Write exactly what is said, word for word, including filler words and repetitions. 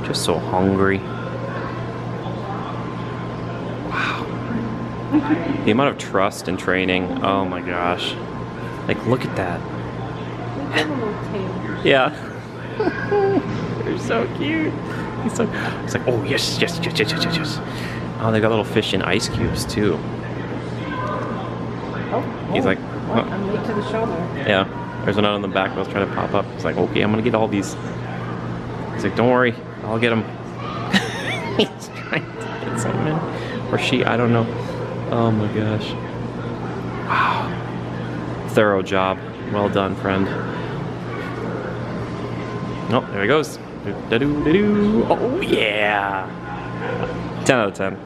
Just so hungry. Wow. The amount of trust and training. Oh my gosh. Like, look at that. Yeah. They're so cute. He's so, it's like, oh yes, yes, yes, yes, yes, yes. Oh, they got little fish in ice cubes too. Oh, He's oh, like, what? oh. I'm late to the show there. Yeah. There's another on the back that was trying to pop up. He's like, okay, I'm gonna get all these. He's like, don't worry, I'll get them. He's trying to get some in. Or she, I don't know. Oh my gosh. Wow. Thorough job. Well done, friend. Oh, there he goes. Do-do-do-do. Oh, yeah. ten out of ten.